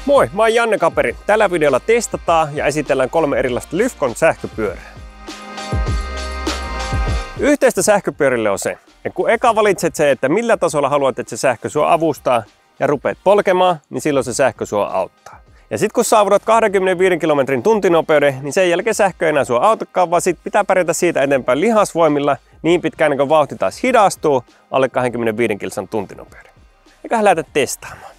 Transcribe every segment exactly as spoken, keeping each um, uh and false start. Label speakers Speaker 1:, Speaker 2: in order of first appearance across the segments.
Speaker 1: Moi, mä oon Janne Kaperi. Tällä videolla testataan ja esitellään kolme erilaista Lyfcon sähköpyörää. Yhteistä sähköpyörille on se, että kun eka valitset se, että millä tasolla haluat, että se sähkö sua avustaa ja rupeat polkemaan, niin silloin se sähkö sua auttaa. Ja sit kun saavutat kaksikymmentäviisi kilometrin tuntinopeuden, niin sen jälkeen sähkö ei enää sua autakaan, vaan sit pitää pärjätä siitä eteenpäin lihasvoimilla niin pitkään, kun vauhti taas hidastuu alle kaksikymmentäviisi kilsan tuntinopeuden. Eiköhän lähdetä testaamaan.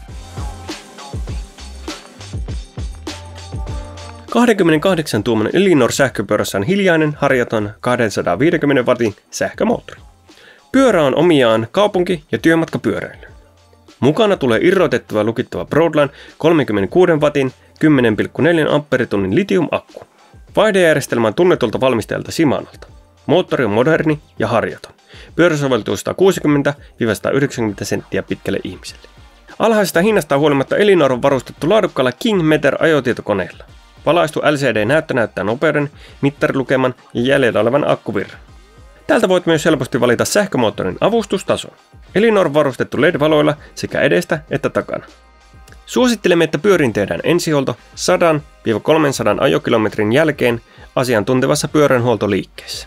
Speaker 1: kaksikymmentäkahdeksan tuumainen Elinor sähköpyörässä on hiljainen, harjaton kaksisataaviisikymmentä wattin sähkömoottori. Pyörä on omiaan kaupunki- ja työmatkapyöräilyyn. Mukana tulee irrotettava lukittava Broadline kolmekymmentäkuusi wattin kymmenen pilkku neljä amperitunnin litium-akku. Vaihdejärjestelmä on tunnetulta valmistajalta Shimanolta. Moottori on moderni ja harjaton. Pyörä soveltuu sata kuusikymmentä sata yhdeksänkymmentä senttiä pitkälle ihmiselle. Alhaisesta hinnasta huolimatta Elinor on varustettu laadukkaalla King Meter ajotietokoneella. Valaistu L C D-näyttö näyttää nopeuden, mittarilukeman ja jäljellä olevan akkuvirran. Täältä voit myös helposti valita sähkömoottorin avustustason. Elinor on varustettu L E D-valoilla sekä edestä että takana. Suosittelemme, että pyörin tehdään ensihuolto sata kolmesataa ajokilometrin jälkeen asiantuntevassa pyöränhuoltoliikkeessä.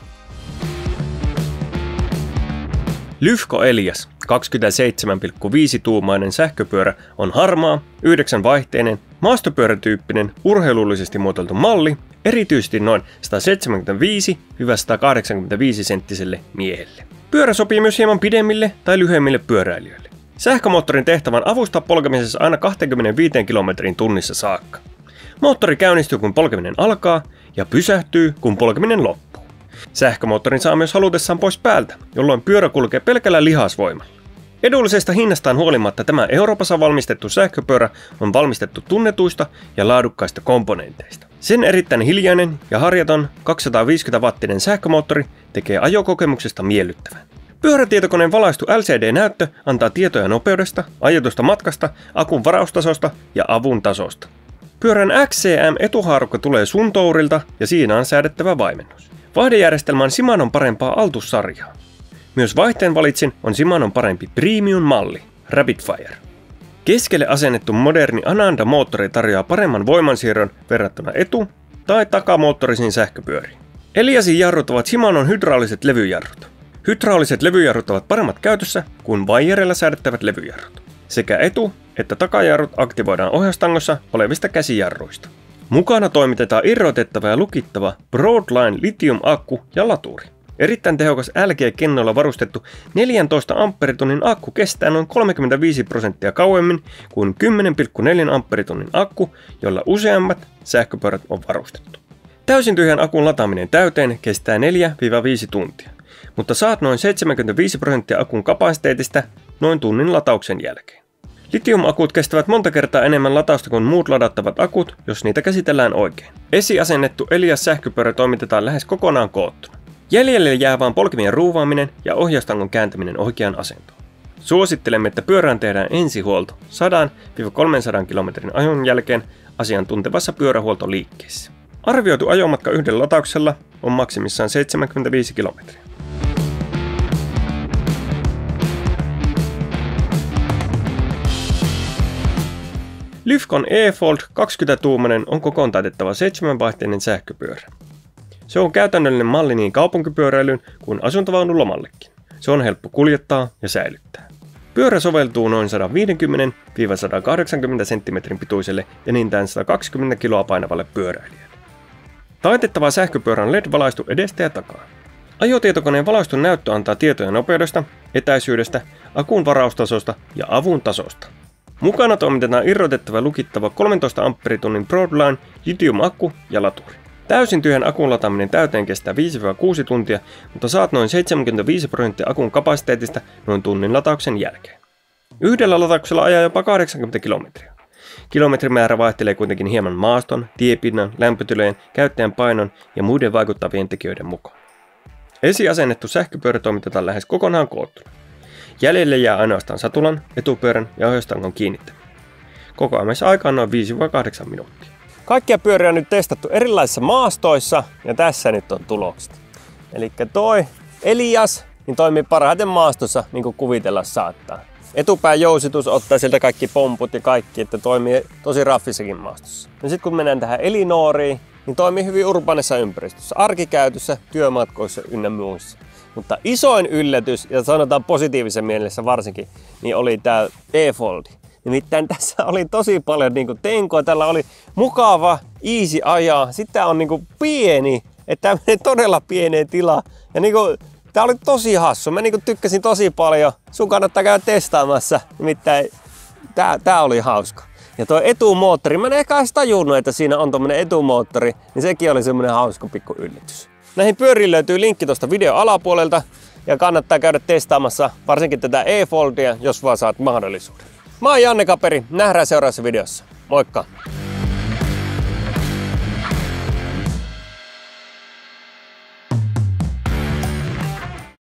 Speaker 1: Lyfco Elias kaksikymmentäseitsemän pilkku viisi tuumainen sähköpyörä on harmaa, yhdeksän vaihteinen, maastopyörätyyppinen, urheilullisesti muotoiltu malli, erityisesti noin sata seitsemänkymmentäviisi sata kahdeksankymmentäviisi senttiselle miehelle. Pyörä sopii myös hieman pidemmille tai lyhyemmille pyöräilijöille. Sähkömoottorin tehtävä on avustaa polkemisessa aina kaksikymmentäviisi kilometrin tunnissa saakka. Moottori käynnistyy kun polkeminen alkaa ja pysähtyy kun polkeminen loppuu. Sähkömoottorin saa myös halutessaan pois päältä, jolloin pyörä kulkee pelkällä lihasvoimalla. Edullisesta hinnastaan huolimatta tämä Euroopassa valmistettu sähköpyörä on valmistettu tunnetuista ja laadukkaista komponenteista. Sen erittäin hiljainen ja harjaton kaksisataaviisikymmentä wattinen sähkömoottori tekee ajokokemuksesta miellyttävän. Pyörätietokoneen valaistu L C D-näyttö antaa tietoja nopeudesta, ajetusta matkasta, akun varaustasosta ja avun tasosta. Pyörän X C M-etuhaarukka tulee Suntourilta ja siinä on säädettävä vaimennus. Vaihdejärjestelmä on Shimanon parempaa Altus-sarjaa. Myös vaihteen valitsin on Shimanon parempi premium-malli, Rapid Fire. Keskelle asennettu moderni Ananda-moottori tarjoaa paremman voimansiirron verrattuna etu- tai takamoottorisiin sähköpyöriin. Eliasin jarrut ovat Shimanon hydrauliset levyjarrut. Hydrauliset levyjarrut ovat paremmat käytössä kuin vaijerilla säädettävät levyjarrut. Sekä etu- että takajarrut aktivoidaan ohjaustangossa olevista käsijarruista. Mukana toimitetaan irrotettava ja lukittava Broadline litium-akku ja laturi. Erittäin tehokas L G-kennoilla varustettu neljäntoista amperitunnin akku kestää noin kolmekymmentäviisi prosenttia kauemmin kuin kymmenen pilkku neljä amperitunnin akku, jolla useammat sähköpyörät on varustettu. Täysin tyhjän akun lataaminen täyteen kestää neljä viisi tuntia, mutta saat noin seitsemänkymmentäviisi prosenttia akun kapasiteetista noin tunnin latauksen jälkeen. Litium-akut kestävät monta kertaa enemmän latausta kuin muut ladattavat akut, jos niitä käsitellään oikein. Esiasennettu Elias-sähköpyörä toimitetaan lähes kokonaan koottuna. Jäljelle jää vain polkimien ruuvaaminen ja ohjaustangon kääntäminen oikeaan asentoon. Suosittelemme, että pyörään tehdään ensihuolto sata kolmesataa kilometrin ajon jälkeen asiantuntevassa pyörähuoltoliikkeessä. Arvioitu ajomatka yhdellä latauksella on maksimissaan seitsemänkymmentäviisi kilometriä. Lyfcon E-Fold kaksikymmentä tuumainen on kokoon taitettava seitsemänvaihteinen sähköpyörä. Se on käytännöllinen malli niin kaupunkipyöräilyyn kuin asuntovaunun lomallekin. Se on helppo kuljettaa ja säilyttää. Pyörä soveltuu noin sata viisikymmentä sata kahdeksankymmentä senttimetrin pituiselle ja niintään sata kaksikymmentä kiloa painavalle pyöräilijälle. Taitettava sähköpyörä on L E D-valaistu edestä ja takaa. Ajotietokoneen valaistun näyttö antaa tietoja nopeudesta, etäisyydestä, akun varaustasosta ja avun tasosta. Mukana toimitetaan irrotettava ja lukittava kolmentoista amperitunnin Broadline litium-akku ja laturi. Täysin tyhjän akun lataaminen täyteen kestää viisi kuusi tuntia, mutta saat noin seitsemänkymmentäviisi prosenttia akun kapasiteetista noin tunnin latauksen jälkeen. Yhdellä latauksella ajaa jopa kahdeksankymmentä kilometriä. Kilometrimäärä vaihtelee kuitenkin hieman maaston, tiepinnan, lämpötilojen, käyttäjän painon ja muiden vaikuttavien tekijöiden mukaan. Esiasennettu sähköpyörä toimitetaan lähes kokonaan koottuna. Jäljelle jää ainoastaan satulan, etupyörän ja ohjaustangon kiinnittäminen. Kokoamisaikaa on noin viisi kahdeksan minuuttia. Kaikkia pyöriä on nyt testattu erilaisissa maastoissa ja tässä nyt on tulokset. Eli toi Elias niin toimii parhaiten maastossa niin kuin kuvitella saattaa. Etupään jousitus ottaa sieltä kaikki pomput ja kaikki, että toimii tosi raffissakin maastossa. No sit kun mennään tähän Elinoriin, niin toimii hyvin urbaanissa ympäristössä, arkikäytössä, työmatkoissa ynnä muissa. Mutta isoin yllätys, ja sanotaan positiivisen mielessä varsinkin, niin oli tää E-Foldi. Nimittäin tässä oli tosi paljon niinku tenkoa, tällä oli mukava, easy ajaa, sitten on niinku pieni, että tämä menee todella pieneen tilaan. Ja niinku, tää oli tosi hassu, mä niinku tykkäsin tosi paljon, sun kannattaa käydä testaamassa, nimittäin tää, tää oli hauska. Ja tuo etumoottori, mä en ehkä edes tajunnut, että siinä on tommonen etumoottori, niin sekin oli semmonen hauska pikku yllätys. Näihin pyöriin löytyy linkki tuosta videon alapuolelta ja kannattaa käydä testaamassa varsinkin tätä E-Foldia, jos vaan saat mahdollisuuden. Mä oon Janne Kaperi, nähdään seuraavassa videossa. Moikka!